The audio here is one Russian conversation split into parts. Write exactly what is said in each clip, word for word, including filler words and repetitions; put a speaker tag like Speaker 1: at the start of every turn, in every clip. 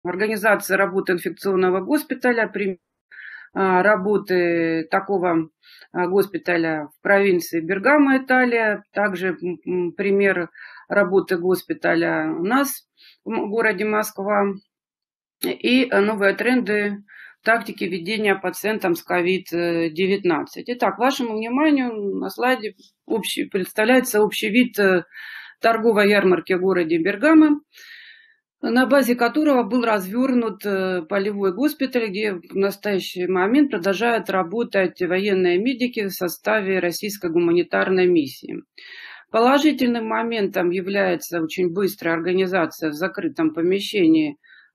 Speaker 1: организация работы инфекционного госпиталя, при работы такого госпиталя в провинции Бергамо, Италия, также пример работы госпиталя у нас в городе Москва и новые тренды тактики ведения пациентам с ковид девятнадцать. Итак, вашему вниманию на слайде общий, представляется общий вид торговой ярмарки в городе Бергамо, на базе которого был развернут полевой госпиталь, где в настоящий момент продолжают работать военные медики в составе российской гуманитарной миссии. Положительным моментом является очень быстрая организация в закрытом помещении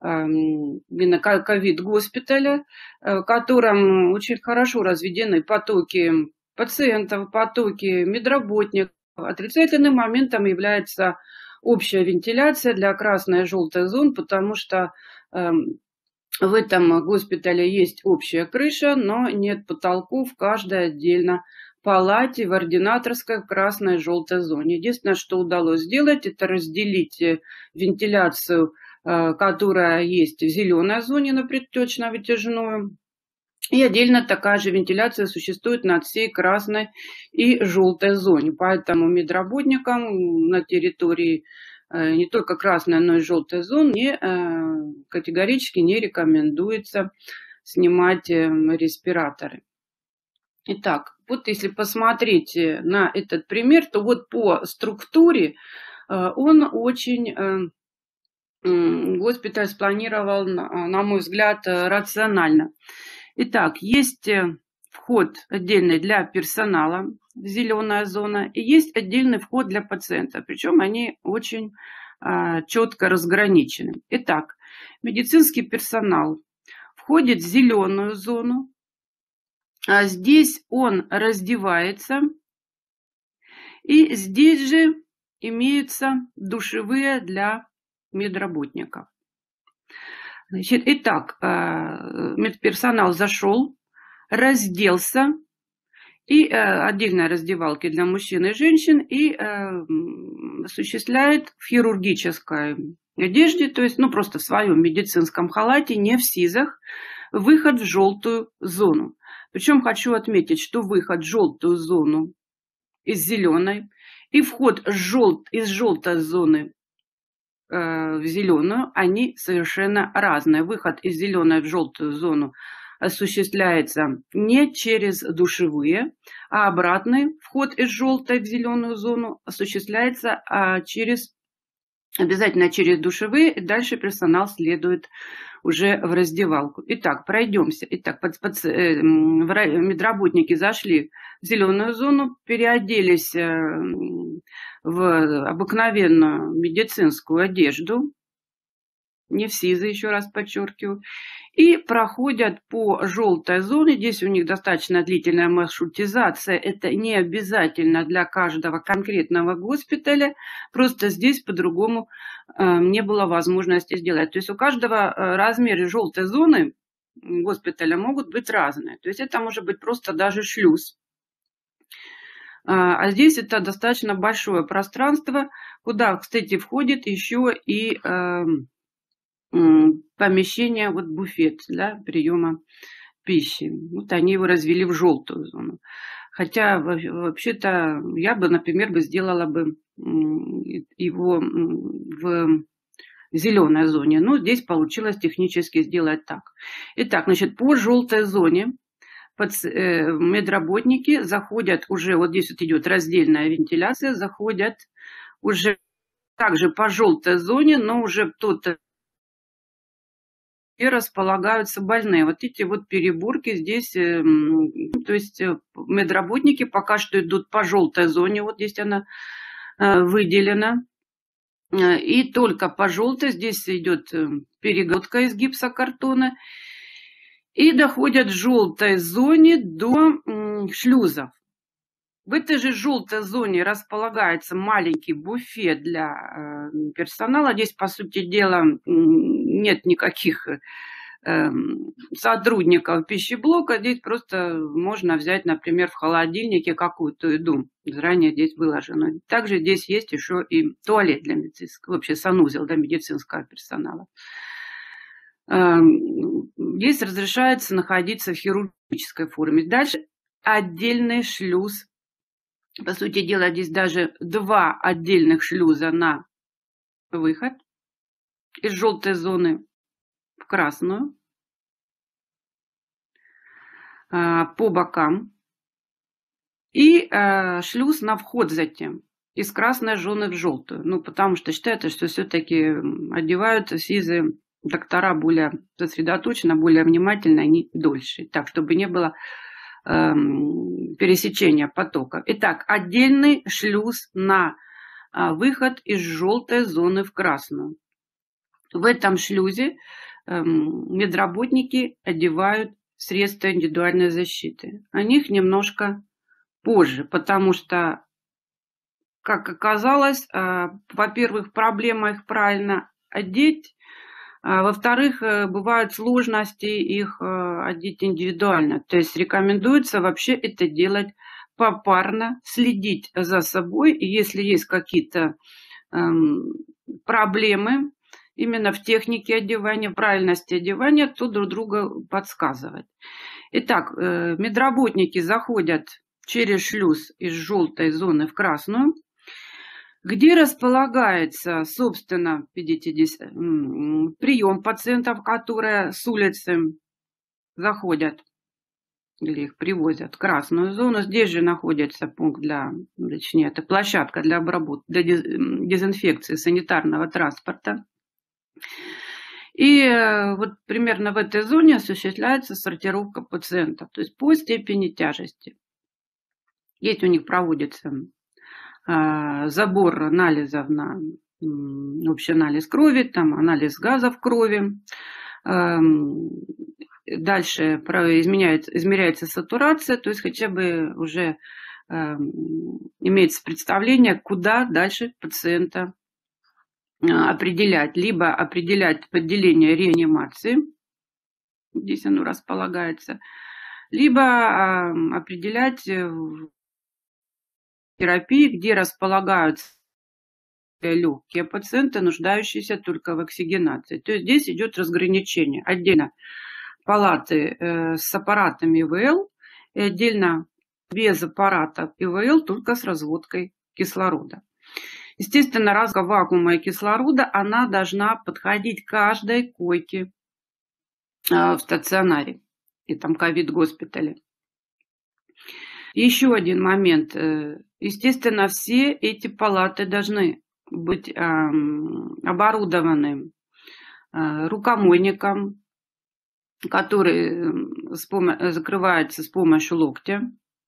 Speaker 1: именно ковид-госпиталя, в котором очень хорошо разведены потоки пациентов, потоки медработников. Отрицательным моментом является общая вентиляция для красной и желтой зон, потому что э, в этом госпитале есть общая крыша, но нет потолков в каждой отдельно палате, в ординаторской, в красной и желтой зоне. Единственное, что удалось сделать, это разделить вентиляцию, э, которая есть в зеленой зоне на предтечно-вытяжную. И отдельно такая же вентиляция существует над всей красной и желтой зоне. Поэтому медработникам на территории не только красной, но и желтой зоны категорически не рекомендуется снимать респираторы. Итак, вот если посмотреть на этот пример, то вот по структуре он очень, госпиталь спланировал, на мой взгляд, рационально. Итак, есть вход отдельный для персонала, зеленая зона, и есть отдельный вход для пациента. Причем они очень а, четко разграничены. Итак, медицинский персонал входит в зеленую зону, а здесь он раздевается, и здесь же имеются душевые для медработников. Значит, итак, медперсонал зашел, разделся, и отдельные раздевалки для мужчин и женщин, и осуществляет в хирургической одежде, то есть, ну, просто в своем медицинском халате, не в СИЗах, выход в желтую зону. Причем хочу отметить, что выход в желтую зону из зеленой и вход желт, из желтой зоны в зеленую, они совершенно разные. Выход из зеленой в желтую зону осуществляется не через душевые, а обратный вход из желтой в зеленую зону осуществляется через, обязательно через душевые, и дальше персонал следует уже в раздевалку. Итак, пройдемся. Итак, под, под, э, медработники зашли в зеленую зону, переоделись э, в обыкновенную медицинскую одежду, не в СИЗы, еще раз подчеркиваю, и проходят по желтой зоне. Здесь у них достаточно длительная маршрутизация. Это не обязательно для каждого конкретного госпиталя. Просто здесь по-другому э, не было возможности сделать. То есть у каждого э, размеры желтой зоны госпиталя могут быть разные. То есть это может быть просто даже шлюз. А здесь это достаточно большое пространство, куда, кстати, входит еще и э, помещение, вот буфет для приема пищи. Вот они его развели в желтую зону. Хотя вообще-то я бы, например, бы сделала бы его в зеленой зоне. Но здесь получилось технически сделать так. Итак, значит, по желтой зоне медработники заходят уже, вот здесь вот идет раздельная вентиляция, заходят уже также по желтой зоне, но уже кто-то и располагаются больные. Вот эти вот переборки здесь, то есть медработники пока что идут по желтой зоне, вот здесь она выделена. И только по желтой здесь идет перегородка из гипсокартона. И доходят в желтой зоне до шлюзов. В этой же желтой зоне располагается маленький буфет для персонала. Здесь, по сути дела, нет никаких сотрудников пищеблока. Здесь просто можно взять, например, в холодильнике какую-то еду. Заранее здесь выложено. Также здесь есть еще и туалет для медицинского, вообще санузел для медицинского персонала. Здесь разрешается находиться в хирургической форме. Дальше отдельный шлюз. По сути дела, здесь даже два отдельных шлюза на выход из желтой зоны в красную по бокам. И шлюз на вход затем из красной зоны в желтую. Ну, потому что считается, что все-таки одевают СИЗы доктора более сосредоточенно, более внимательно, они дольше. Так, чтобы не было э, пересечения потоков. Итак, отдельный шлюз на э, выход из желтой зоны в красную. В этом шлюзе э, медработники одевают средства индивидуальной защиты. О них немножко позже, потому что, как оказалось, э, во-первых, проблема их правильно одеть. Во-вторых, бывают сложности их одеть индивидуально. То есть рекомендуется вообще это делать попарно, следить за собой. И если есть какие-то эм, проблемы именно в технике одевания, в правильности одевания, то друг друга подсказывать. Итак, э, медработники заходят через шлюз из желтой зоны в красную, где располагается, собственно, видите, здесь прием пациентов, которые с улицы заходят или их привозят в красную зону. Здесь же находится пункт для, точнее, это площадка для обработки, для дезинфекции санитарного транспорта. И вот примерно в этой зоне осуществляется сортировка пациентов, то есть по степени тяжести. Здесь у них проводится забор анализов на общий анализ крови, там анализ газов крови. Дальше изменяется, измеряется сатурация, то есть хотя бы уже имеется представление, куда дальше пациента определять. Либо определять подделение реанимации, здесь оно располагается, либо определять терапии, где располагаются легкие пациенты, нуждающиеся только в оксигенации. То есть здесь идет разграничение. Отдельно палаты э, с аппаратами ИВЛ и отдельно без аппаратов ИВЛ, только с разводкой кислорода. Естественно, разводка вакуума и кислорода, она должна подходить к каждой койке э, в стационаре и там ковид-госпитале. Еще один момент. Естественно, все эти палаты должны быть оборудованы рукомойником, который закрывается с помощью локтя,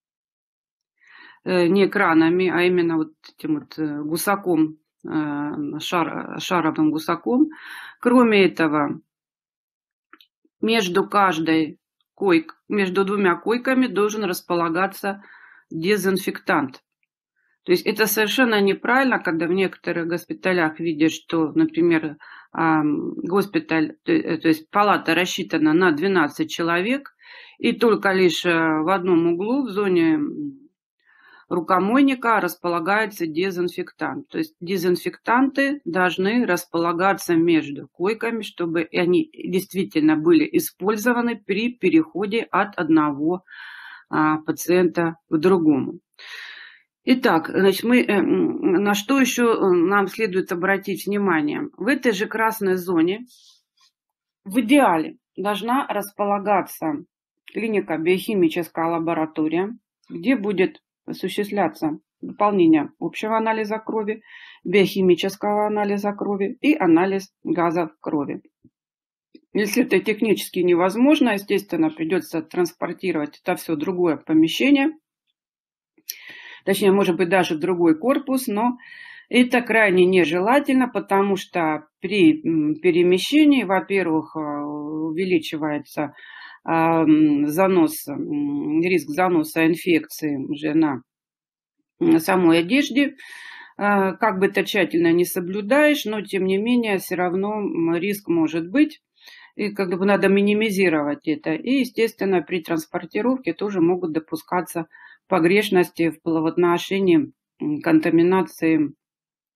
Speaker 1: не экранами, а именно вот этим вот гусаком, шар, шаровым гусаком. Кроме этого, между каждой койк, между двумя койками должен располагаться дезинфектант. То есть это совершенно неправильно, когда в некоторых госпиталях видят, что, например, госпиталь, то есть палата рассчитана на двенадцать человек, и только лишь в одном углу, в зоне рукомойника, располагается дезинфектант. То есть дезинфектанты должны располагаться между койками, чтобы они действительно были использованы при переходе от одного а, пациента к другому. Итак, значит, мы, на что еще нам следует обратить внимание? В этой же красной зоне в идеале должна располагаться клиника биохимическая лаборатория, где будет осуществляться выполнение общего анализа крови, биохимического анализа крови и анализ газов крови. Если это технически невозможно, естественно, придется транспортировать это все в другое помещение, точнее, может быть, даже в другой корпус, но это крайне нежелательно, потому что при перемещении, во-первых, увеличивается занос, риск заноса инфекции уже на самой одежде. Как бы ты тщательно не соблюдаешь, но тем не менее все равно риск может быть. И как бы надо минимизировать это. И, естественно, при транспортировке тоже могут допускаться погрешности в отношении контаминации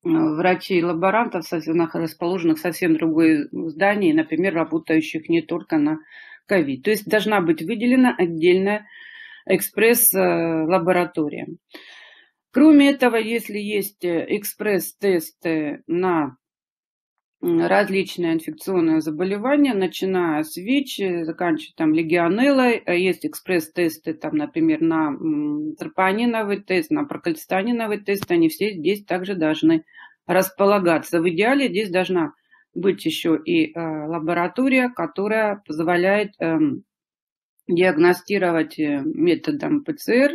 Speaker 1: врачей-лаборантов, расположенных в совсем другой здании, например, работающих не только на ковид. То есть должна быть выделена отдельная экспресс-лаборатория. Кроме этого, если есть экспресс-тесты на различные инфекционные заболевания, начиная с ВИЧ, заканчивая там легионеллой, есть экспресс-тесты, там, например, на тропониновый тест, на прокальцитониновый тест, они все здесь также должны располагаться. В идеале здесь должна быть еще и э, лаборатория, которая позволяет э, диагностировать методом ПЦР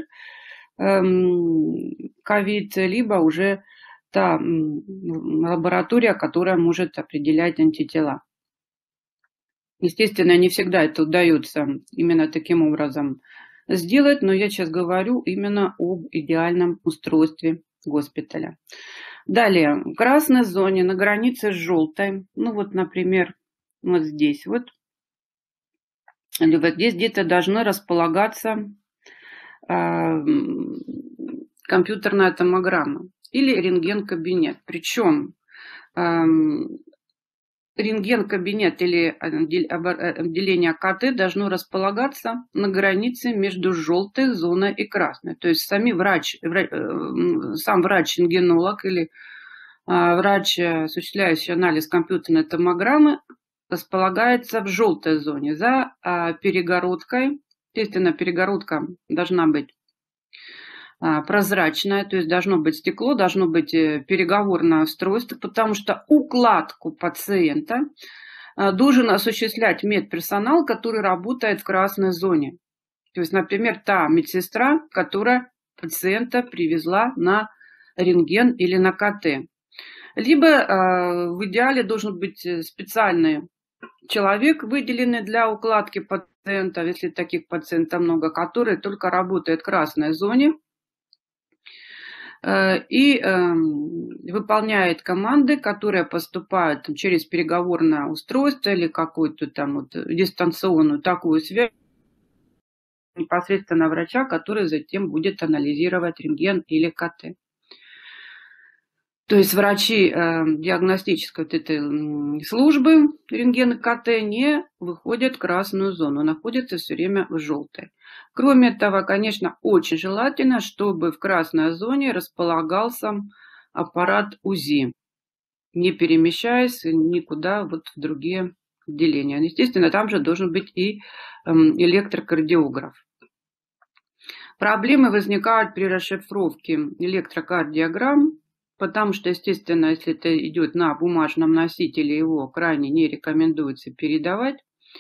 Speaker 1: ковид, э, либо уже та лаборатория, которая может определять антитела. Естественно, не всегда это удается именно таким образом сделать, но я сейчас говорю именно об идеальном устройстве госпиталя. Далее, в красной зоне на границе с желтой, ну вот, например, вот здесь вот, или вот здесь где-то должны располагаться э, компьютерная томограмма или рентген-кабинет. Причем э, рентген-кабинет или отделение КТ должно располагаться на границе между желтой зоной и красной. То есть сами врач, сам врач-рентгенолог или врач, осуществляющий анализ компьютерной томограммы, располагается в желтой зоне за перегородкой. Естественно, перегородка должна быть прозрачное, то есть должно быть стекло, должно быть переговорное устройство, потому что укладку пациента должен осуществлять медперсонал, который работает в красной зоне. То есть, например, та медсестра, которая пациента привезла на рентген или на КТ. Либо в идеале должен быть специальный человек, выделенный для укладки пациента, если таких пациентов много, который только работает в красной зоне, и э, выполняет команды, которые поступают там, через переговорное устройство или какую-то там вот, дистанционную такую связь непосредственно врача, который затем будет анализировать рентген или КТ. То есть врачи э, диагностической вот этой службы рентген и КТ не выходят в красную зону, находятся все время в желтой. Кроме того, конечно, очень желательно, чтобы в красной зоне располагался аппарат УЗИ, не перемещаясь никуда вот в другие отделения. Естественно, там же должен быть и э, электрокардиограф. Проблемы возникают при расшифровке электрокардиограмм, потому что, естественно, если это идет на бумажном носителе, его крайне не рекомендуется передавать.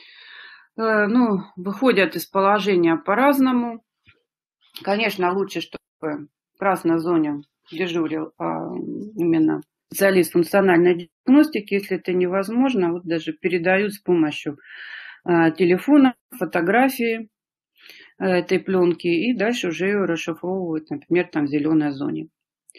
Speaker 1: Ну, выходят из положения по-разному. Конечно, лучше, чтобы в красной зоне дежурил именно специалист функциональной диагностики. Если это невозможно, вот даже передают с помощью телефона, фотографии этой пленки и дальше уже ее расшифровывают, например, там в зеленой зоне.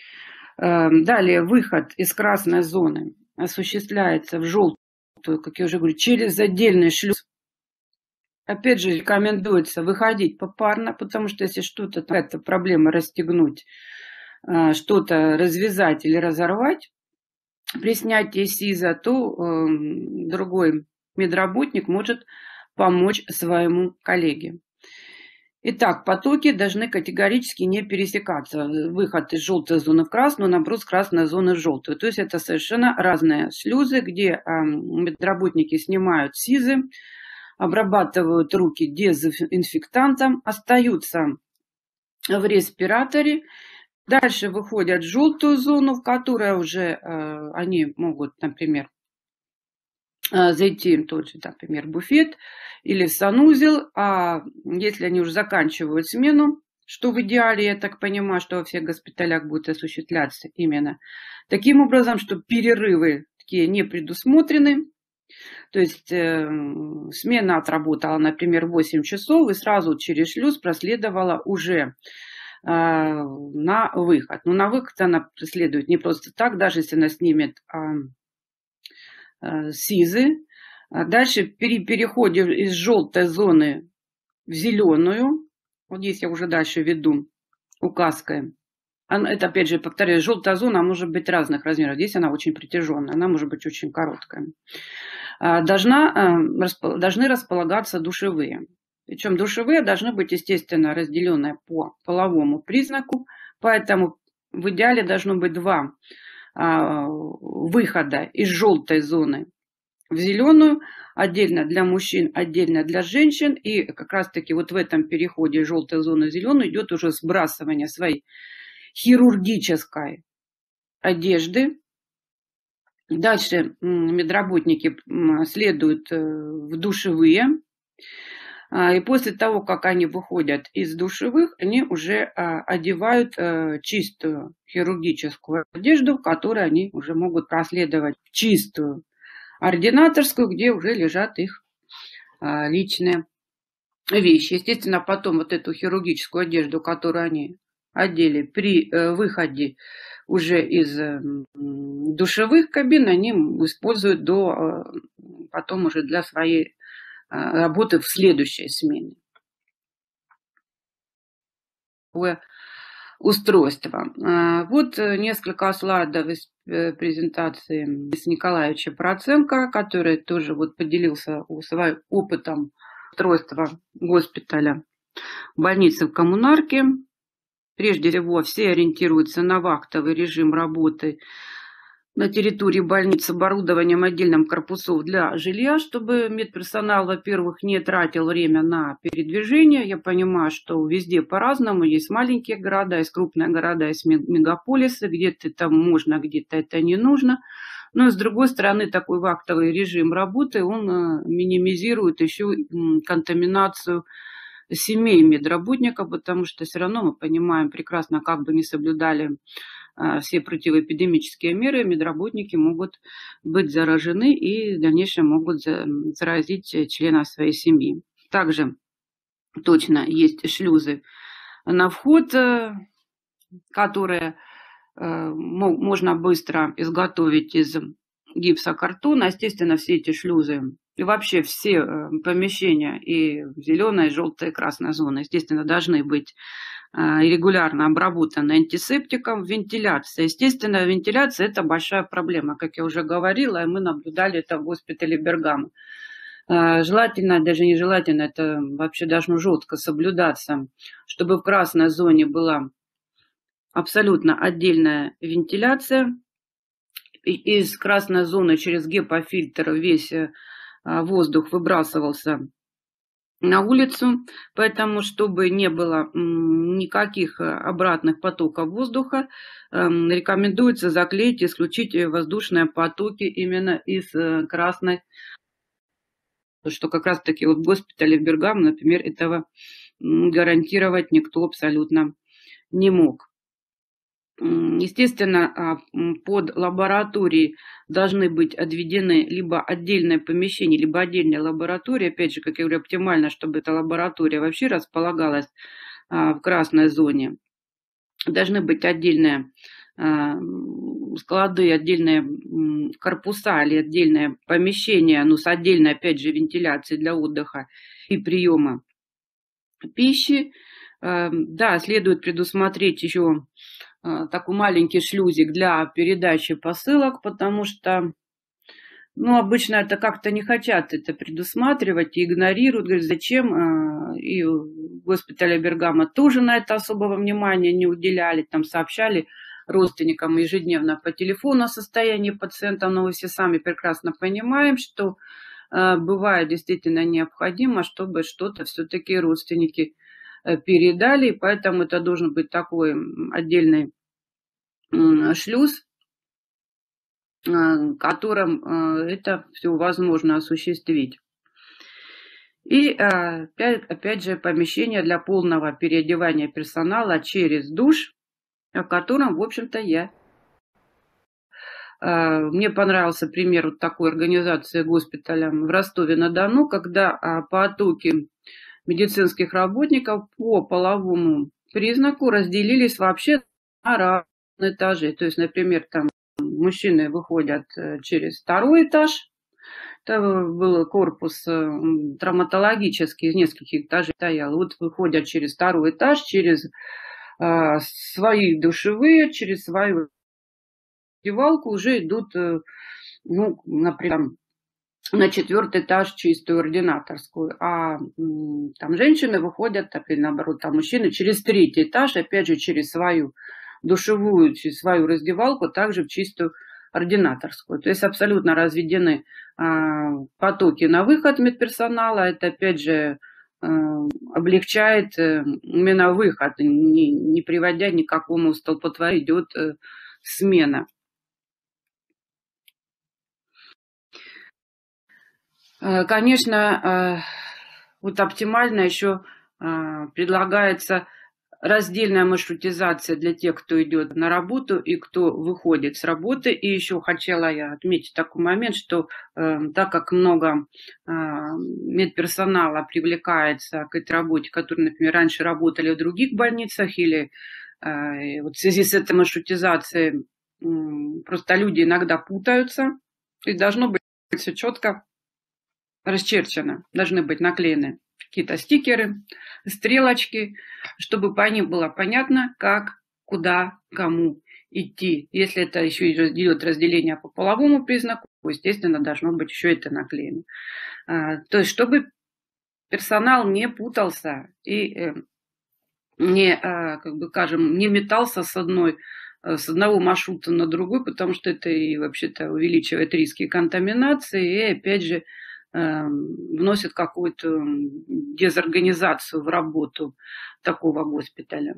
Speaker 1: Далее выход из красной зоны осуществляется в желтую, как я уже говорю, через отдельный шлюз. Опять же, рекомендуется выходить попарно, потому что если что-то, какая-то проблема расстегнуть, что-то развязать или разорвать при снятии СИЗа, то другой медработник может помочь своему коллеге. Итак, потоки должны категорически не пересекаться. Выход из желтой зоны в красную, наброс красной зоны в желтую. То есть это совершенно разные шлюзы, где медработники снимают СИЗы, обрабатывают руки дезинфектантом, остаются в респираторе, дальше выходят в желтую зону, в которой уже э, они могут, например, э, зайти в тот же, например, буфет или в санузел, а если они уже заканчивают смену, что в идеале, я так понимаю, что во всех госпиталях будет осуществляться именно таким образом, что перерывы такие не предусмотрены. То есть э, смена отработала, например, восемь часов и сразу через шлюз проследовала уже э, на выход. Но на выход она следует не просто так, даже если она снимет э, э, СИЗы. Дальше при переходе из желтой зоны в зеленую, вот здесь я уже дальше веду указкой, Это, опять же, повторяю, желтая зона может быть разных размеров. Здесь она очень притяженная, она может быть очень короткая. Должна, должны располагаться душевые. Причем душевые должны быть, естественно, разделенные по половому признаку, поэтому в идеале должно быть два выхода из желтой зоны в зеленую, отдельно для мужчин, отдельно для женщин. И как раз-таки вот в этом переходе желтой зоны в зеленую идет уже сбрасывание своей хирургической одежды. Дальше медработники следуют в душевые. И после того, как они выходят из душевых, они уже одевают чистую хирургическую одежду, в которой они уже могут проследовать в чистую ординаторскую, где уже лежат их личные вещи. Естественно, потом вот эту хирургическую одежду, которую они одели при выходе уже из душевых кабин, они используют до, потом уже для своей работы в следующей смене. Такое устройство. Вот несколько слайдов из презентации Бориса Николаевича Проценко, который тоже вот поделился своим опытом устройства госпиталя больницы в коммунарке. Прежде всего, все ориентируются на вахтовый режим работы на территории больницы оборудованием отдельным корпусов для жилья, чтобы медперсонал, во-первых, не тратил время на передвижение. Я понимаю, что везде по-разному. Есть маленькие города, есть крупные города, есть мегаполисы, где-то это можно, где-то это не нужно. Но, с другой стороны, такой вахтовый режим работы, он минимизирует еще контаминацию семей медработников, потому что все равно мы понимаем прекрасно, как бы не соблюдали все противоэпидемические меры, медработники могут быть заражены и в дальнейшем могут заразить членов своей семьи. Также точно есть шлюзы на вход, которые можно быстро изготовить из гипсокартона. Естественно, все эти шлюзы и вообще все помещения и зеленая, и желтая, и красная зона, естественно, должны быть регулярно обработаны антисептиком. Вентиляция. Естественно, вентиляция – это большая проблема. Как я уже говорила, и мы наблюдали это в госпитале Бергамо. Желательно, даже нежелательно, это вообще должно жестко соблюдаться, чтобы в красной зоне была абсолютно отдельная вентиляция. Из красной зоны через гепофильтр весь воздух выбрасывался на улицу, поэтому, чтобы не было никаких обратных потоков воздуха, рекомендуется заклеить, исключить воздушные потоки именно из красной, что как раз-таки вот в госпитале в Бергамо, например, этого гарантировать никто абсолютно не мог. Естественно, под лабораторией должны быть отведены либо отдельное помещение, либо отдельная лаборатория. Опять же, как я говорю, оптимально, чтобы эта лаборатория вообще располагалась в красной зоне. Должны быть отдельные склады, отдельные корпуса или отдельное помещение, ну, с отдельной, опять же, вентиляцией для отдыха и приема пищи. Да, следует предусмотреть еще такой маленький шлюзик для передачи посылок, потому что, ну, обычно это как-то не хотят это предусматривать и игнорируют, говорят, зачем. И в госпитале Бергамо тоже на это особого внимания не уделяли, там сообщали родственникам ежедневно по телефону о состоянии пациента, но мы все сами прекрасно понимаем, что бывает действительно необходимо, чтобы что-то все-таки родственники передали, и поэтому это должен быть такой отдельный шлюз, которым это все возможно осуществить. И опять, опять же помещение для полного переодевания персонала через душ, о котором, в общем-то, я... Мне понравился пример вот такой организации госпиталя в Ростове-на-Дону, когда потоки медицинских работников по половому признаку разделились вообще на разные этажи. То есть, например, там мужчины выходят через второй этаж. Это был корпус травматологический, из нескольких этажей стоял. Вот выходят через второй этаж, через свои душевые, через свою раздевалку уже идут, ну, например, на четвертый этаж чистую ординаторскую, а там женщины выходят, так и наоборот, там мужчины через третий этаж, опять же, через свою душевую, через свою раздевалку, также в чистую ординаторскую. То есть абсолютно разведены а, потоки на выход медперсонала. Это, опять же, а, облегчает а, именно выход, не, не приводя ни к какому столпотворению, идет а, смена. Конечно, вот оптимально еще предлагается раздельная маршрутизация для тех, кто идет на работу и кто выходит с работы. И еще хотела я отметить такой момент, что так как много медперсонала привлекается к этой работе, которые, например, раньше работали в других больницах, или вот в связи с этой маршрутизацией просто люди иногда путаются, и должно быть все четко расчерчено, должны быть наклеены какие-то стикеры, стрелочки, чтобы по ним было понятно, как, куда, кому идти. Если это еще идет разделение по половому признаку, естественно, должно быть еще это наклеено. То есть, чтобы персонал не путался и не, как бы скажем, не метался с одной с одного маршрута на другой, потому что это и вообще-то увеличивает риски контаминации и, опять же, вносит какую-то дезорганизацию в работу такого госпиталя.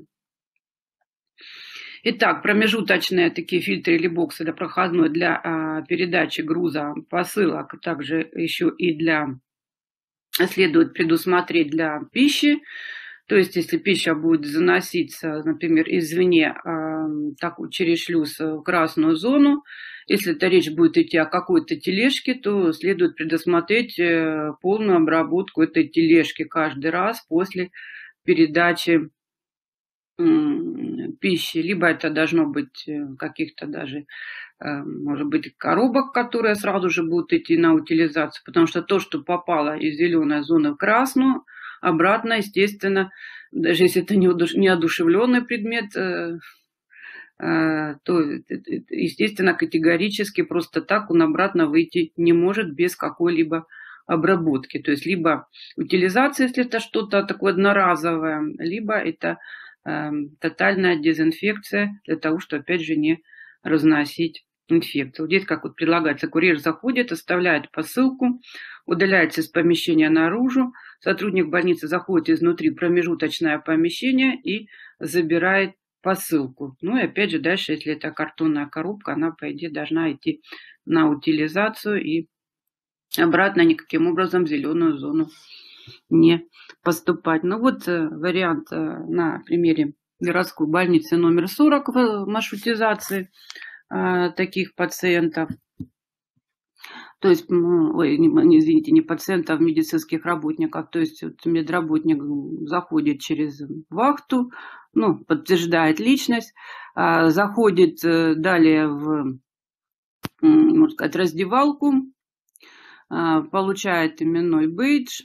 Speaker 1: Итак, промежуточные такие фильтры или боксы для проходной для а, передачи груза, посылок, также еще и для следует предусмотреть для пищи. То есть, если пища будет заноситься, например, извне, так, через шлюз в красную зону, если это речь будет идти о какой-то тележке, то следует предусмотреть полную обработку этой тележки каждый раз после передачи пищи. Либо это должно быть каких-то даже, может быть, коробок, которые сразу же будут идти на утилизацию, потому что то, что попало из зеленой зоны в красную, обратно, естественно, даже если это неодушевленный предмет, то, естественно, категорически просто так он обратно выйти не может без какой-либо обработки. То есть либо утилизация, если это что-то такое одноразовое, либо это тотальная дезинфекция для того, чтобы, опять же, не разносить инфекцию. Здесь, как вот предлагается, курьер заходит, оставляет посылку, удаляется из помещения наружу, сотрудник больницы заходит изнутри промежуточное помещение и забирает посылку. Ну и опять же дальше, если это картонная коробка, она, по идее, должна идти на утилизацию и обратно никаким образом в зеленую зону не поступать. Ну вот вариант на примере городской больницы номер сорок в маршрутизации таких пациентов. То есть, ой, не, извините, не пациентов, а медицинских работников. То есть вот медработник заходит через вахту, ну, подтверждает личность, заходит далее в, можно сказать, раздевалку, получает именной бейдж.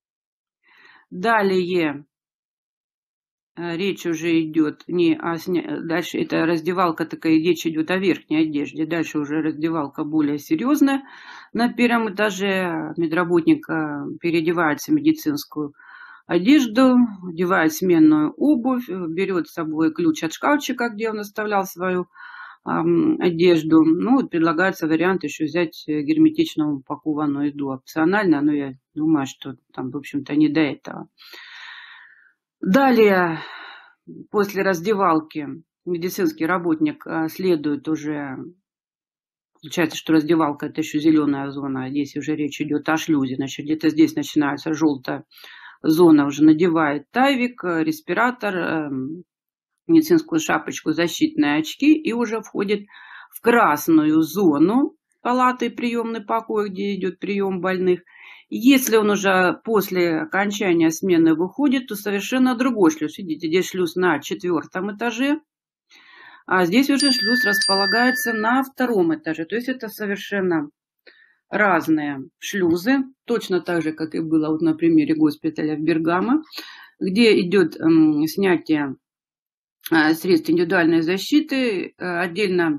Speaker 1: Далее речь уже идет не о сня... Дальше это раздевалка такая, речь идет о верхней одежде. Дальше уже раздевалка более серьезная. На первом этаже медработник переодевается в медицинскую одежду, одевает сменную обувь, берет с собой ключ от шкафчика, где он оставлял свою эм, одежду. Ну, вот предлагается вариант еще взять герметично упакованную еду опционально, но я думаю, что там, в общем-то, не до этого. Далее, после раздевалки, медицинский работник следует уже, получается, что раздевалка это еще зеленая зона, а здесь уже речь идет о шлюзе, значит, где-то здесь начинается желтая зона, уже надевает тайвик, респиратор, медицинскую шапочку, защитные очки и уже входит в красную зону палаты, приемный покой, где идет прием больных. Если он уже после окончания смены выходит, то совершенно другой шлюз. Видите, здесь шлюз на четвертом этаже, а здесь уже шлюз располагается на втором этаже. То есть это совершенно разные шлюзы, точно так же, как и было вот на примере госпиталя в Бергамо, где идет снятие средств индивидуальной защиты, отдельно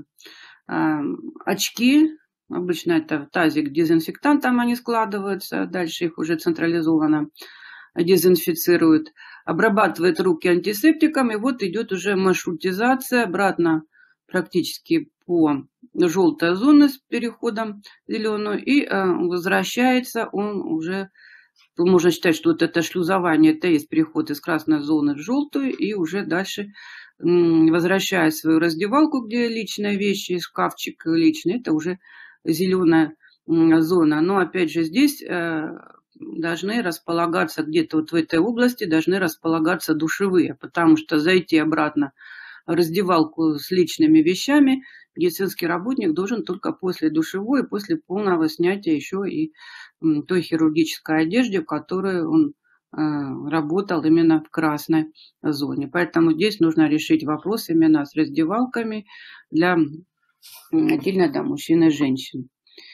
Speaker 1: очки, обычно это в тазик дезинфектант, там они складываются, дальше их уже централизованно дезинфицируют, обрабатывает руки антисептиком, и вот идет уже маршрутизация обратно практически по желтой зоне с переходом в зеленую, и возвращается он уже. Можно считать, что вот это шлюзование, это есть переход из красной зоны в желтую, и уже дальше, возвращая свою раздевалку, где личные вещи, шкафчик личный, это уже зеленая зона. Но опять же здесь должны располагаться где-то вот в этой области, должны располагаться душевые, потому что зайти обратно в раздевалку с личными вещами медицинский работник должен только после душевой, после полного снятия еще и той хирургической одежды, в которой он э, работал именно в красной зоне. Поэтому здесь нужно решить вопрос именно с раздевалками для отдельно для мужчин и женщин.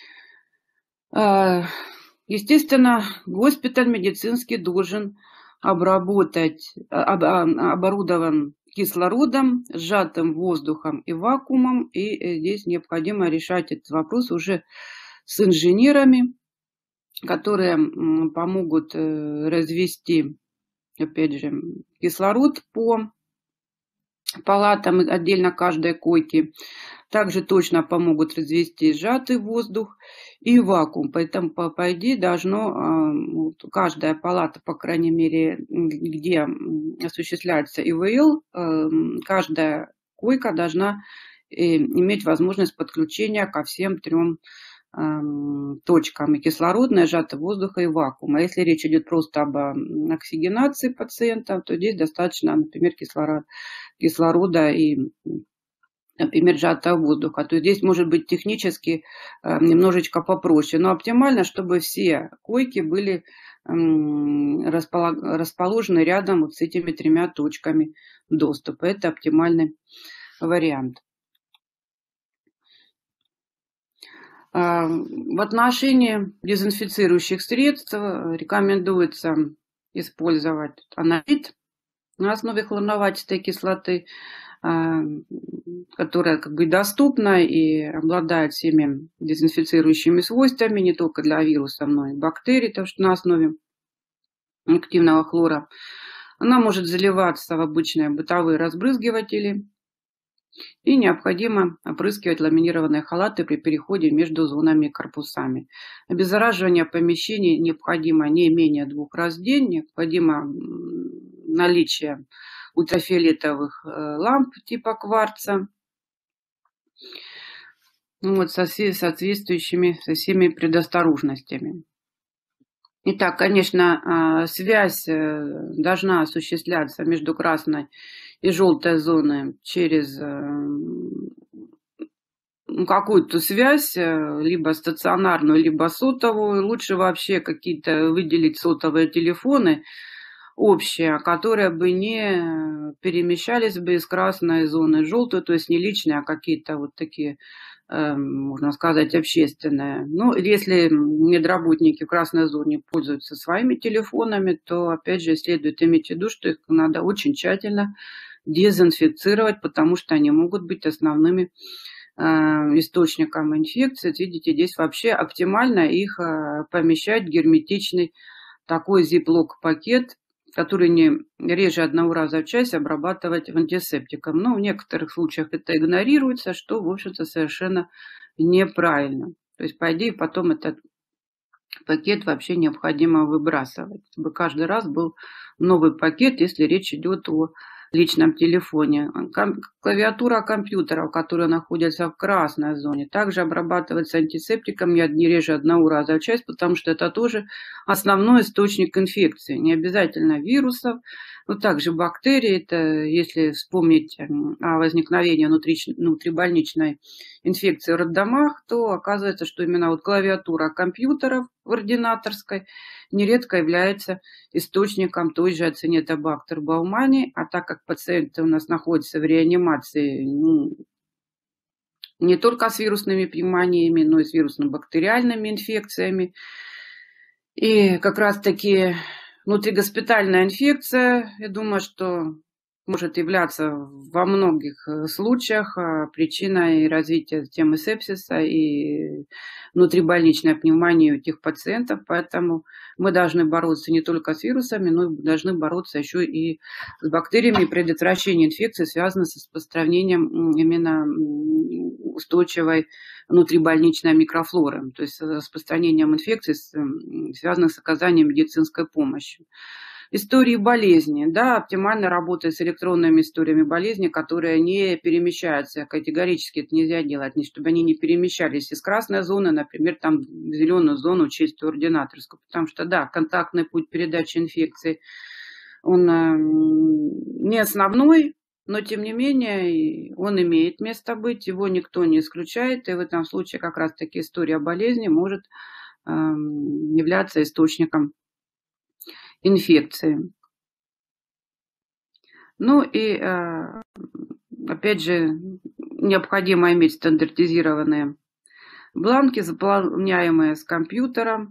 Speaker 1: Э, естественно, госпиталь медицинский должен обработать, об, оборудован кислородом, сжатым воздухом и вакуумом. И здесь необходимо решать этот вопрос уже с инженерами, которые помогут развести, опять же, кислород по палатам, отдельно каждой койке. Также точно помогут развести сжатый воздух и вакуум. Поэтому, по, по идее, должно каждая палата, по крайней мере, где осуществляется И В Л, каждая койка должна иметь возможность подключения ко всем трем точкам: и кислородная, сжатый воздуха и вакуума. А если речь идет просто об оксигенации пациента, то здесь достаточно, например, кислород, кислорода и, например, сжатого воздуха. То есть здесь может быть технически немножечко попроще. Но оптимально, чтобы все койки были расположены рядом вот с этими тремя точками доступа. Это оптимальный вариант. В отношении дезинфицирующих средств рекомендуется использовать анолит на основе хлорноватистой кислоты, которая как бы доступна и обладает всеми дезинфицирующими свойствами не только для вирусов, но и бактерий, потому что на основе активного хлора. Она может заливаться в обычные бытовые разбрызгиватели. И необходимо опрыскивать ламинированные халаты при переходе между зонами и корпусами. Обеззараживание помещений необходимо не менее двух раз в день. Необходимо наличие ультрафиолетовых ламп типа кварца. Вот, со соответствующими, со всеми предосторожностями. Итак, конечно, связь должна осуществляться между красной и желтой зоной через какую-то связь, либо стационарную, либо сотовую. Лучше вообще какие-то выделить сотовые телефоны общие, которые бы не перемещались бы из красной зоны в желтую, то есть не личные, а какие-то вот такие, можно сказать, общественные. Ну, если медработники в красной зоне пользуются своими телефонами, то, опять же, следует иметь в виду, что их надо очень тщательно дезинфицировать, потому что они могут быть основными источником инфекции. Видите, здесь вообще оптимально их помещать в герметичный такой зиплок-пакет, который не реже одного раза в час обрабатывать антисептиком. Но в некоторых случаях это игнорируется, что, в общем-то, совершенно неправильно. То есть, по идее, потом этот пакет вообще необходимо выбрасывать, чтобы каждый раз был новый пакет, если речь идет о личном телефоне. Клавиатура компьютера, которая находится в красной зоне, также обрабатывается антисептиком не реже одного раза в час, потому что это тоже основной источник инфекции. Не обязательно вирусов, но также бактерии. Это, если вспомнить о возникновении внутри, внутрибольничной инфекции в роддомах, то оказывается, что именно вот клавиатура компьютеров в ординаторской нередко является источником той же ацинетобактер баумани, а так как пациенты у нас находятся в реанимации ну, не только с вирусными пневмониями, но и с вирусно-бактериальными инфекциями. И как раз таки внутригоспитальная инфекция, я думаю, что может являться во многих случаях причиной развития темы сепсиса и внутрибольничной пневмонии у этих пациентов. Поэтому мы должны бороться не только с вирусами, но и должны бороться еще и с бактериями. Предотвращение инфекций связано с распространением именно устойчивой внутрибольничной микрофлоры, то есть с распространением инфекций, связанных с оказанием медицинской помощи. Истории болезни. Да, оптимально работает с электронными историями болезни, которые не перемещаются. Категорически это нельзя делать, чтобы они не перемещались из красной зоны, например, там, в зеленую зону, чистую ординаторскую. Потому что, да, контактный путь передачи инфекции, он не основной, но, тем не менее, он имеет место быть, его никто не исключает. И в этом случае как раз-таки история болезни может являться источником инфекции. Ну и, опять же, необходимо иметь стандартизированные бланки, заполняемые с компьютера,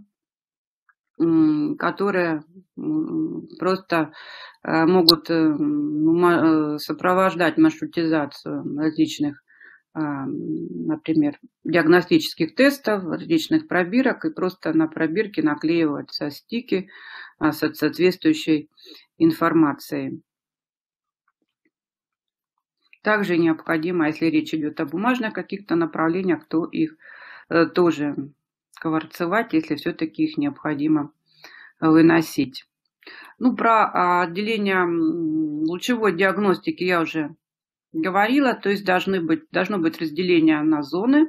Speaker 1: которые просто могут сопровождать маршрутизацию различных, например, диагностических тестов, различных пробирок, и просто на пробирке наклеиваются стики с соответствующей информацией. Также необходимо, если речь идет о бумажных каких-то направлениях, то их тоже скворцевать, если все-таки их необходимо выносить. Ну, про отделение лучевой диагностики я уже говорила, то есть должны быть, должно быть разделение на зоны,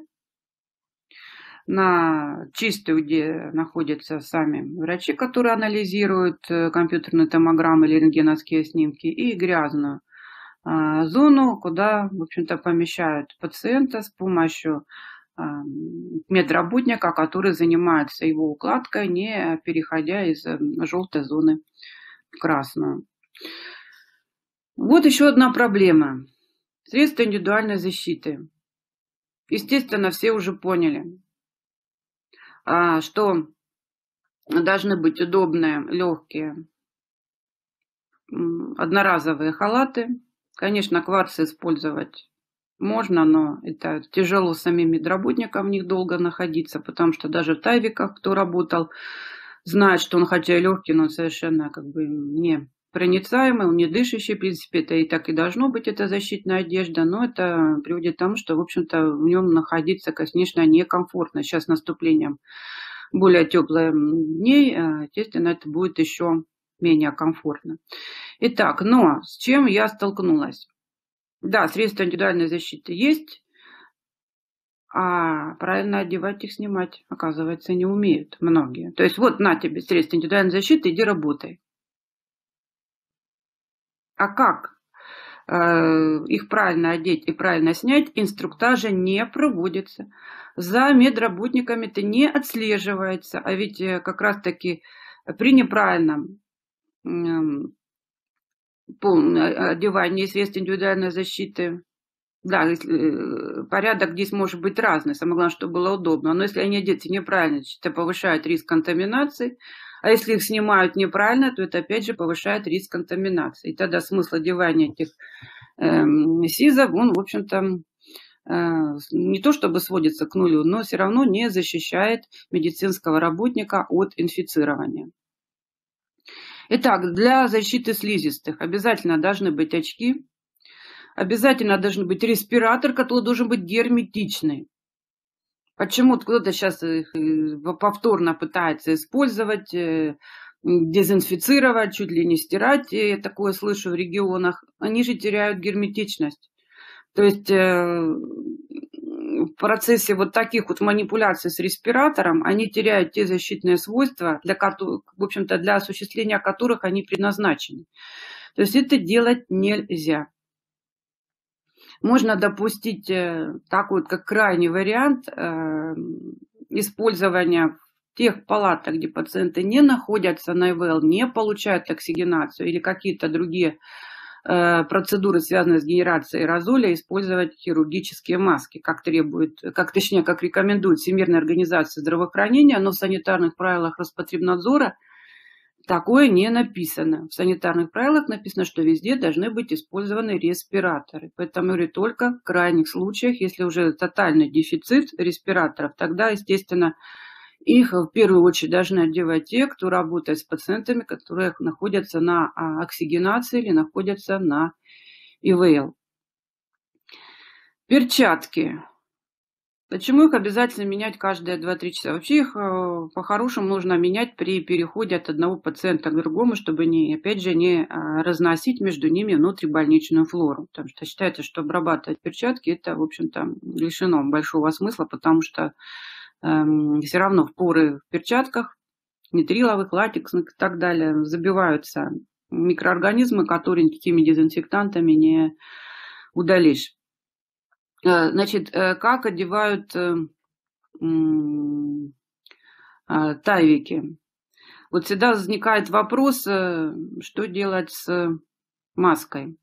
Speaker 1: на чистую, где находятся сами врачи, которые анализируют компьютерные томограммы или рентгеновские снимки, и грязную зону, куда, в общем-то, помещают пациента с помощью медработника, который занимается его укладкой, не переходя из желтой зоны в красную. Вот еще одна проблема. Средства индивидуальной защиты. Естественно, все уже поняли, что должны быть удобные, легкие, одноразовые халаты. Конечно, кварцы использовать можно, но это тяжело самим медработникам в них долго находиться, потому что даже в тайвиках, кто работал, знает, что он хотя и легкий, но совершенно как бы не проницаемый, он не дышащий, в принципе, это и так и должно быть, эта защитная одежда, но это приводит к тому, что, в общем-то, в нем находиться, конечно, некомфортно. Сейчас с наступлением более теплых дней, естественно, это будет еще менее комфортно. Итак, но с чем я столкнулась? Да, средства индивидуальной защиты есть, а правильно одевать их, снимать, оказывается, не умеют многие. То есть вот на тебе средства индивидуальной защиты, иди работай. А как э, их правильно одеть и правильно снять, инструктажа не проводится. За медработниками это не отслеживается. А ведь как раз-таки при неправильном э, одевании средств индивидуальной защиты, да, если, порядок здесь может быть разный. Самое главное, чтобы было удобно. Но если они одеты неправильно, это повышает риск контаминации. А если их снимают неправильно, то это опять же повышает риск контаминации. И тогда смысл одевания этих э, сизов, он, в общем-то, э, не то чтобы сводится к нулю, но все равно не защищает медицинского работника от инфицирования. Итак, для защиты слизистых обязательно должны быть очки, обязательно должен быть респиратор, который должен быть герметичный. Почему-то кто-то сейчас их повторно пытается использовать, дезинфицировать, чуть ли не стирать. Я такое слышу в регионах. Они же теряют герметичность. То есть в процессе вот таких вот манипуляций с респиратором они теряют те защитные свойства, для которых, в общем-то, для осуществления которых они предназначены. То есть это делать нельзя. Можно допустить такой вот, как крайний вариант, э, использования в тех палатах, где пациенты не находятся на ИВЛ, не получают оксигенацию или какие-то другие э, процедуры, связанные с генерацией аэрозоля, использовать хирургические маски, как требует, как точнее, как рекомендует Всемирная организация здравоохранения, но в санитарных правилах Роспотребнадзора Такое не написано. В санитарных правилах написано, что везде должны быть использованы респираторы. Поэтому, говорю, только в крайних случаях, если уже тотальный дефицит респираторов, тогда, естественно, их в первую очередь должны одевать те, кто работает с пациентами, которые находятся на оксигенации или находятся на и вэ эл. Перчатки. Почему их обязательно менять каждые два-три часа? Вообще их по-хорошему нужно менять при переходе от одного пациента к другому, чтобы, не, опять же, не разносить между ними внутрибольничную флору. Потому что считается, что обрабатывать перчатки, это, в общем-то, лишено большого смысла, потому что э, все равно в поры в перчатках, нитриловых, латексных и так далее, забиваются микроорганизмы, которые никакими дезинфектантами не удалишь. Значит, как одевают тайвики? Вот всегда возникает вопрос, что делать с маской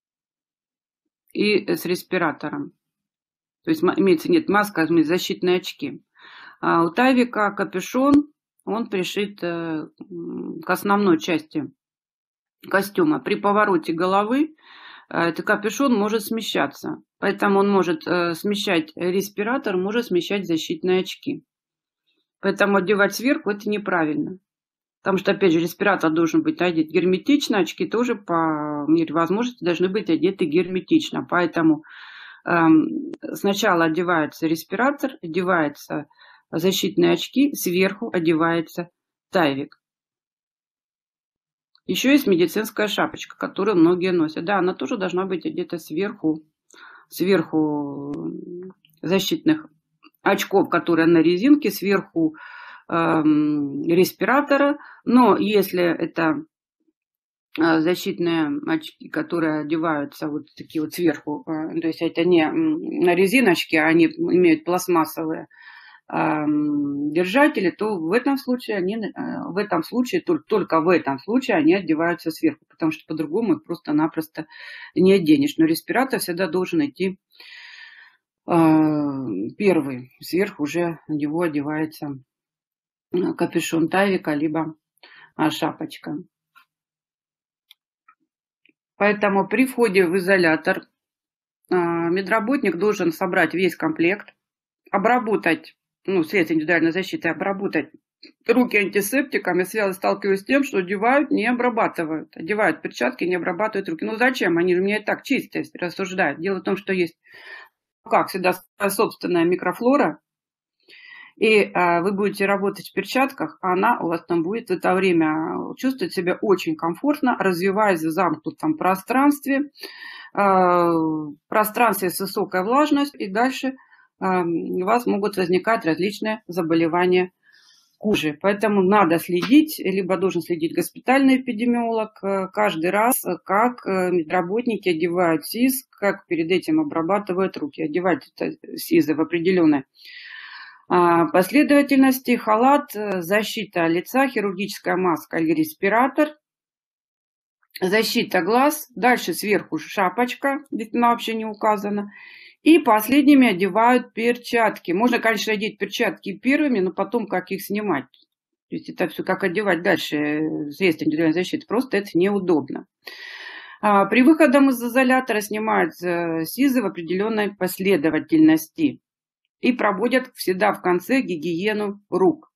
Speaker 1: и с респиратором. То есть имеется, нет, маска, а защитные очки. А у тайвика капюшон, он пришит к основной части костюма. При повороте головы этот капюшон может смещаться. Поэтому он может э, смещать респиратор, может смещать защитные очки. Поэтому одевать сверху это неправильно. Потому что, опять же, респиратор должен быть одет герметично, очки тоже по мере возможности должны быть одеты герметично. Поэтому э, сначала одевается респиратор, одеваются защитные очки, сверху одевается тайвик. Еще есть медицинская шапочка, которую многие носят. Да, она тоже должна быть одета сверху. Сверху защитных очков, которые на резинке, сверху э, респиратора. Но если это защитные очки, которые одеваются вот такие вот сверху, э, то есть это не на резиночке, они имеют пластмассовые э, держатели, то в этом случае они, э, в этом случае, только, только в этом случае они одеваются сверху, потому что по-другому их просто-напросто не оденешь. Но респиратор всегда должен идти э, первый. Сверху уже на него одевается капюшон тайвика, либо э, шапочка. Поэтому при входе в изолятор э, медработник должен собрать весь комплект, обработать, ну, средства индивидуальной защиты, обработать руки антисептиком. Я связано сталкиваюсь с тем, что одевают, не обрабатывают. Одевают перчатки, не обрабатывают руки. Ну зачем? Они же у меня и так чистые, рассуждают. Дело в том, что есть, как всегда, собственная микрофлора. И а, вы будете работать в перчатках, а она у вас там будет в это время чувствовать себя очень комфортно, развиваясь в замкнутом пространстве, а, в пространстве с высокой влажностью, и дальше а, у вас могут возникать различные заболевания кожи. Поэтому надо следить, либо должен следить госпитальный эпидемиолог каждый раз, как медработники одевают СИЗ, как перед этим обрабатывают руки. Одевать СИЗы в определенной последовательности: халат, защита лица, хирургическая маска или респиратор, защита глаз, дальше сверху шапочка, здесь она вообще не указана, и последними одевают перчатки. Можно, конечно, одеть перчатки первыми, но потом как их снимать. То есть это все как одевать дальше средства индивидуальной защиты, просто это неудобно. При выходе из изолятора снимают СИЗы в определенной последовательности и проводят всегда в конце гигиену рук.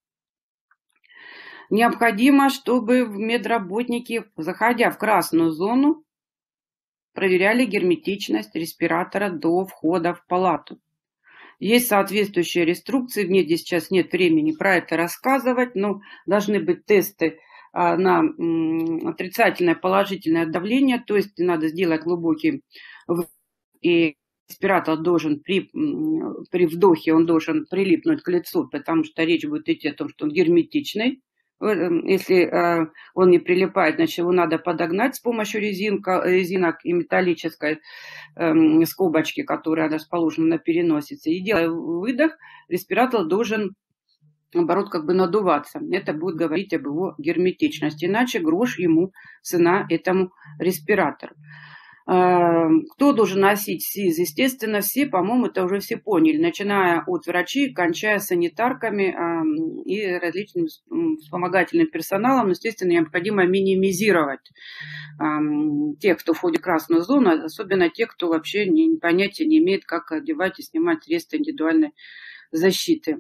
Speaker 1: Необходимо, чтобы медработники, заходя в красную зону, проверяли герметичность респиратора до входа в палату. Есть соответствующие инструкции, мне здесь сейчас нет времени про это рассказывать, но должны быть тесты на отрицательное, положительное давление, то есть надо сделать глубокий вдох, и респиратор должен при, при вдохе он должен прилипнуть к лицу, потому что речь будет идти о том, что он герметичный. Если он не прилипает, значит его надо подогнать с помощью резинка, резинок и металлической э, скобочки, которая расположена на переносице. И делая выдох, респиратор должен, наоборот, как бы надуваться. Это будет говорить об его герметичности. Иначе грош ему цена этому респиратору. Кто должен носить СИЗ? Естественно, все, по-моему, это уже все поняли, начиная от врачей, кончая санитарками и различным вспомогательным персоналом. Естественно, необходимо минимизировать тех, кто входит в красную зону, особенно тех, кто вообще понятия не имеет, как одевать и снимать средства индивидуальной защиты.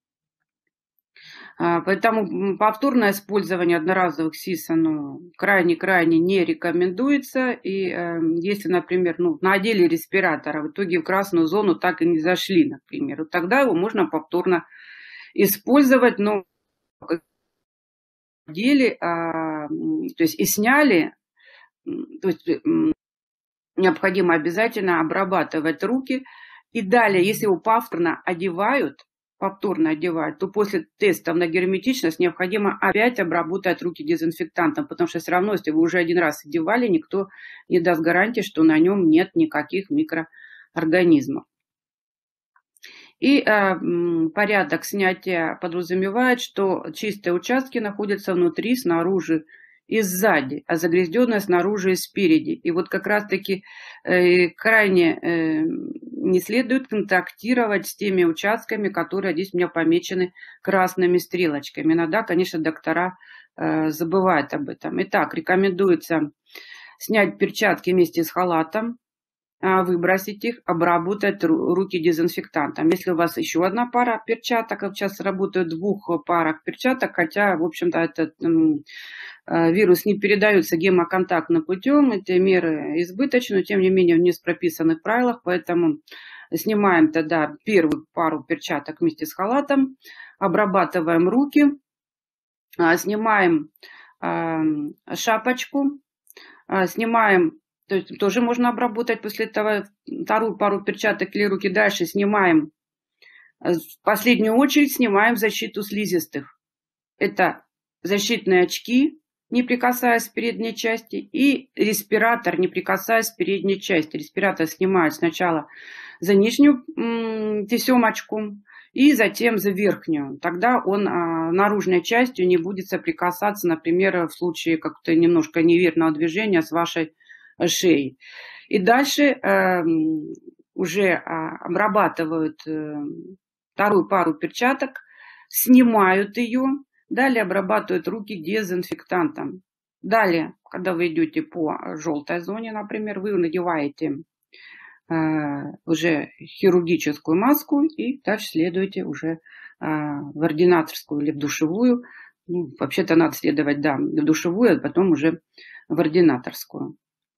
Speaker 1: Поэтому повторное использование одноразовых СИЗ крайне-крайне не рекомендуется. И э, если, например, ну, надели респиратора, в итоге в красную зону так и не зашли, например, вот тогда его можно повторно использовать, но надели, а, то есть и сняли, то есть необходимо обязательно обрабатывать руки. И далее, если его повторно одевают, повторно одевают, то после тестов на герметичность необходимо опять обработать руки дезинфектантом, потому что все равно, если вы уже один раз одевали, никто не даст гарантии, что на нем нет никаких микроорганизмов. И э, порядок снятия подразумевает, что чистые участки находятся внутри, снаружи и сзади, а загрязненное снаружи и спереди. И вот как раз-таки э, крайне э, не следует контактировать с теми участками, которые здесь у меня помечены красными стрелочками. Иногда, конечно, доктора э, забывают об этом. Итак, рекомендуется снять перчатки вместе с халатом, выбросить их, обработать руки дезинфектантом. Если у вас еще одна пара перчаток, сейчас работают в двух парах перчаток, хотя, в общем-то, этот вирус не передается гемоконтактным путем, эти меры избыточны, но, тем не менее, вниз прописаны в правилах, поэтому снимаем тогда первую пару перчаток вместе с халатом, обрабатываем руки, снимаем шапочку, снимаем, то есть тоже можно обработать после этого вторую пару перчаток или руки. Дальше снимаем, в последнюю очередь снимаем защиту слизистых. Это защитные очки, не прикасаясь к передней части, и респиратор, не прикасаясь к передней части. Респиратор снимают сначала за нижнюю тесемочку и затем за верхнюю. Тогда он а, наружной частью не будет соприкасаться, например, в случае как-то немножко неверного движения с вашей шеей. И дальше э, уже э, обрабатывают э, вторую пару перчаток, снимают ее, далее обрабатывают руки дезинфектантом. Далее, когда вы идете по желтой зоне, например, вы надеваете э, уже хирургическую маску и дальше следуете уже э, в ординаторскую или в душевую. Ну, вообще-то надо следовать, да, в душевую, а потом уже в ординаторскую.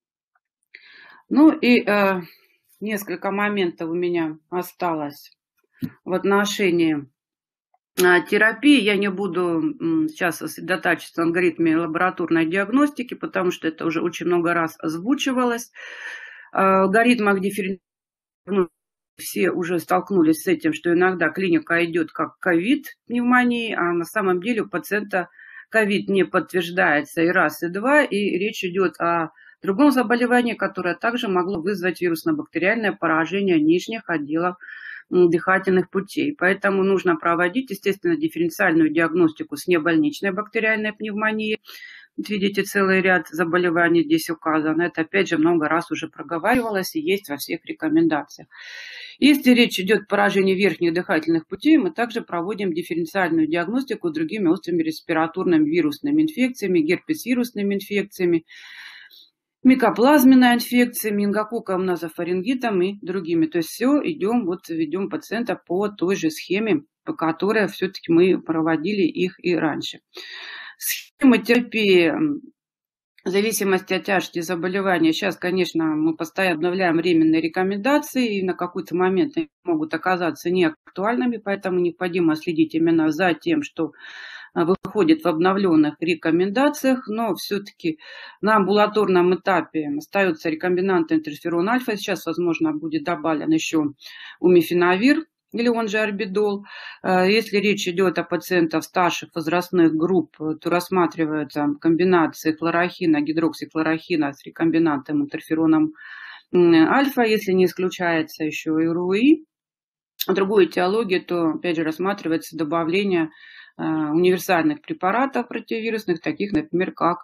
Speaker 1: Ну и э, несколько моментов у меня осталось в отношении э, терапии. Я не буду э, сейчас сосредотачиваться на алгоритме лабораторной диагностики, потому что это уже очень много раз озвучивалось. Э, алгоритмах дифференциации, ну, все уже столкнулись с этим, что иногда клиника идет как ковид пневмонии, а на самом деле у пациента ковид не подтверждается и раз, и два, и речь идет о другом заболевании, которое также могло вызвать вирусно-бактериальное поражение нижних отделов дыхательных путей. Поэтому нужно проводить, естественно, дифференциальную диагностику с небольничной бактериальной пневмонией. Вот видите, целый ряд заболеваний здесь указан. Это, опять же, много раз уже проговаривалось и есть во всех рекомендациях. Если речь идет о поражении верхних дыхательных путей, мы также проводим дифференциальную диагностику другими острыми респираторными вирусными инфекциями, герпес-вирусными инфекциями, микоплазменной инфекцией, менингококком, назофарингитом и другими. То есть все идем, вот ведем пациента по той же схеме, по которой все-таки мы проводили их и раньше. Схема терапии в зависимости от тяжести заболевания. Сейчас, конечно, мы постоянно обновляем временные рекомендации, и на какой-то момент они могут оказаться неактуальными, поэтому необходимо следить именно за тем, что выходит в обновленных рекомендациях, но все-таки на амбулаторном этапе остается рекомбинантный интерферон альфа. Сейчас, возможно, будет добавлен еще умифенавир, или он же орбидол. Если речь идет о пациентах старших возрастных групп, то рассматриваются комбинации хлорохина, гидроксихлорохина с рекомбинантным интерфероном альфа. Если не исключается еще и РУИ, другой этиологии, то опять же рассматривается добавление универсальных препаратов противовирусных, таких, например, как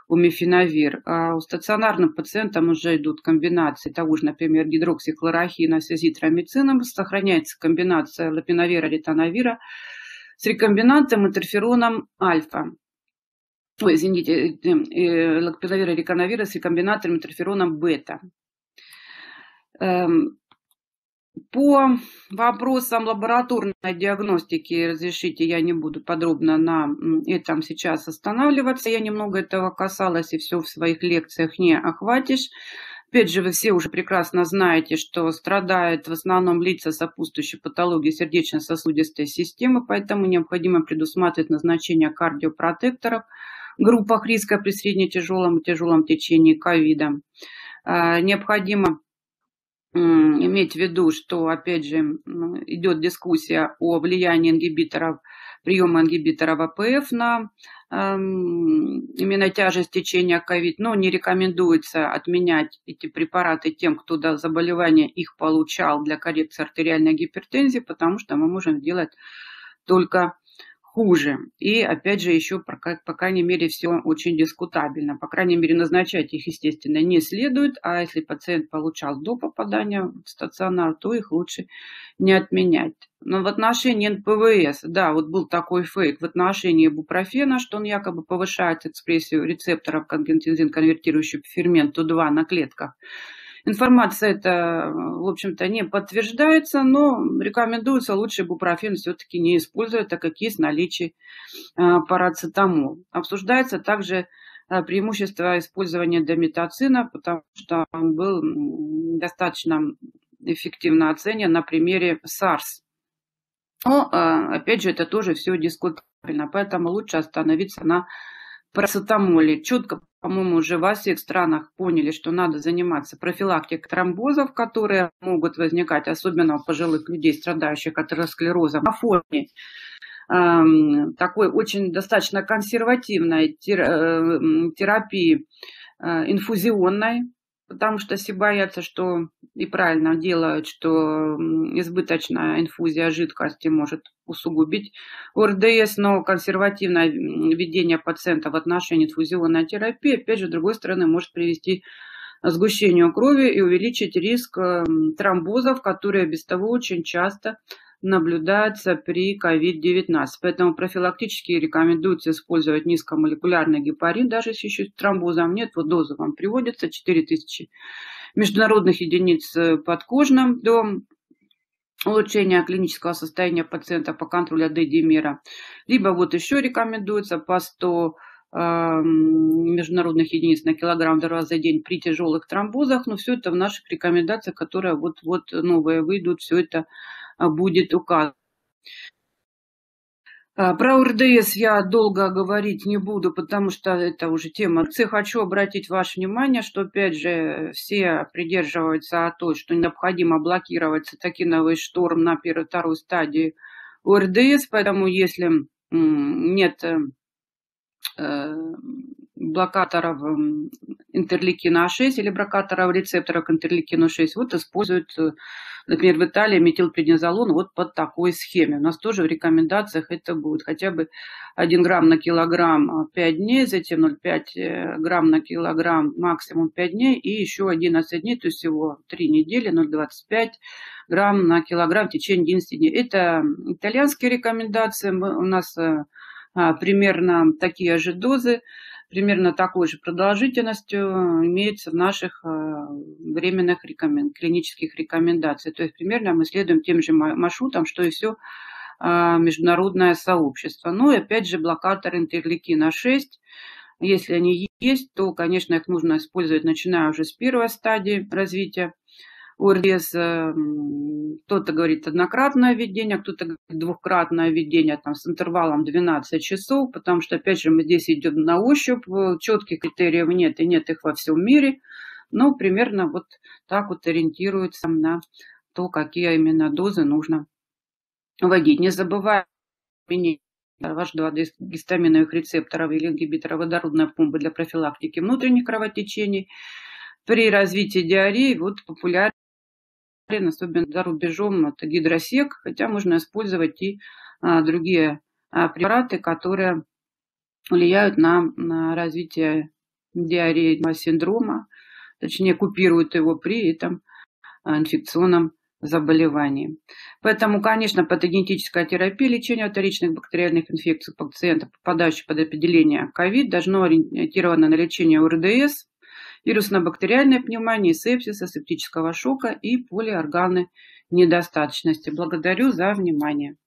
Speaker 1: умифенавир. А у стационарных пациентов уже идут комбинации того же, например, гидроксихлорохина с азитромицином. Сохраняется комбинация лопинавира-ритонавира с рекомбинантом интерфероном альфа. Ой, извините, лопинавира риконавира с рекомбинатором интерфероном бета. По вопросам лабораторной диагностики, разрешите, я не буду подробно на этом сейчас останавливаться. Я немного этого касалась, и все в своих лекциях не охватишь. Опять же, вы все уже прекрасно знаете, что страдают в основном лица с сопутствующей патологией сердечно-сосудистой системы, поэтому необходимо предусматривать назначение кардиопротекторов в группах риска при средне-тяжелом и тяжелом течении ковида. Необходимо иметь в виду, что, опять же, идет дискуссия о влиянии ингибиторов, приема ингибиторов АПФ на э, именно тяжесть течения ковид, но не рекомендуется отменять эти препараты тем, кто до заболевания их получал для коррекции артериальной гипертензии, потому что мы можем сделать только хуже. И опять же, еще, по, по крайней мере, все очень дискутабельно. По крайней мере, назначать их, естественно, не следует. А если пациент получал до попадания в стационар, то их лучше не отменять. Но в отношении эн пэ вэ эс, да, вот был такой фейк в отношении бупрофена, что он якобы повышает экспрессию рецепторов ангиотензин-конвертирующего ферменту два на клетках. Информация эта, в общем-то, не подтверждается, но рекомендуется лучше бупрофен все-таки не использовать, так как есть наличие парацетамол. Обсуждается также преимущество использования дометацина, потому что он был достаточно эффективно оценен на примере сарс. Но, опять же, это тоже все дискутабельно, поэтому лучше остановиться на парацетамоле. Четко, по-моему, уже во всех странах поняли, что надо заниматься профилактикой тромбозов, которые могут возникать, особенно у пожилых людей, страдающих атеросклерозом, на фоне э, такой очень достаточно консервативной терапии э, инфузионной, потому что все боятся, что и правильно делают, что избыточная инфузия жидкости может усугубить о эр дэ эс, но консервативное ведение пациента в отношении инфузионной терапии, опять же, с другой стороны, может привести к сгущению крови и увеличить риск тромбозов, которые без того очень часто наблюдается при ковид девятнадцать. Поэтому профилактически рекомендуется использовать низкомолекулярный гепарин, даже если еще с тромбозом нет, вот доза вам приводится четыре тысячи международных единиц подкожным до улучшения клинического состояния пациента по контролю D-димера. Либо вот еще рекомендуется по сто э, международных единиц на килограмм два раза в день при тяжелых тромбозах. Но все это в наших рекомендациях, которые вот-вот новые выйдут, все это будет указано. Про о эр дэ эс я долго говорить не буду, потому что это уже тема. Хочу обратить ваше внимание, что, опять же, все придерживаются о том, что необходимо блокировать цитокиновый шторм на первой-второй стадии о эр дэ эс, поэтому если нет блокаторов интерлейкина шесть или блокаторов рецепторов к интерлейкину шесть, вот используют, например, в Италии метилпреднизолон вот под такой схеме. У нас тоже в рекомендациях это будет хотя бы один грамм на килограмм пять дней, затем ноль целых пять грамм на килограмм максимум пять дней и еще одиннадцать дней, то есть всего три недели, ноль целых двадцать пять грамм на килограмм в течение одиннадцати дней. Это итальянские рекомендации, у нас примерно такие же дозы, примерно такой же продолжительностью имеется в наших временных рекомен... клинических рекомендациях. То есть примерно мы следуем тем же маршрутам, что и все международное сообщество. Ну и опять же блокатор интерлейкина шесть. Если они есть, то, конечно, их нужно использовать, начиная уже с первой стадии развития о эр дэ эс. Кто-то говорит однократное введение, кто-то говорит двухкратное введение там, с интервалом двенадцать часов, потому что, опять же, мы здесь идем на ощупь, четких критериев нет и нет их во всем мире, но примерно вот так вот ориентируется на то, какие именно дозы нужно вводить. Не забываем применение эйч два гистаминовых рецепторов или ингибитора водородной помпы для профилактики внутренних кровотечений. При развитии диареи вот популярен, особенно за рубежом, это гидросек, хотя можно использовать и а, другие а, препараты, которые влияют на, на развитие диареи синдрома, точнее купируют его при этом инфекционном заболеваний. Поэтому, конечно, патогенетическая терапия лечения вторичных бактериальных инфекций пациентов, попадающих под определение ковид, должно ориентировано на лечение ОРДС, вирусно-бактериальной пневмонии, сепсиса, септического шока и полиорганной недостаточности. Благодарю за внимание.